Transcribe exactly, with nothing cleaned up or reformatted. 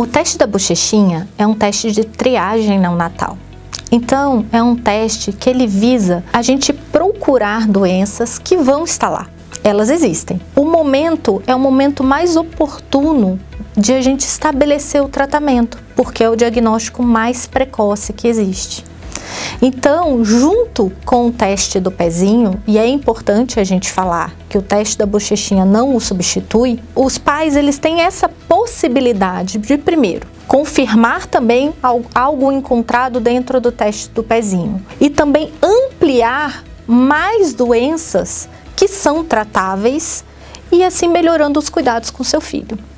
O teste da bochechinha é um teste de triagem neonatal. Então, é um teste que ele visa a gente procurar doenças que vão estar lá. Elas existem. O momento é o momento mais oportuno de a gente estabelecer o tratamento, porque é o diagnóstico mais precoce que existe. Então, junto com o teste do pezinho, e é importante a gente falar que o teste da bochechinha não o substitui, os pais eles têm essa possibilidade de, primeiro, confirmar também algo encontrado dentro do teste do pezinho e também ampliar mais doenças que são tratáveis e assim melhorando os cuidados com seu filho.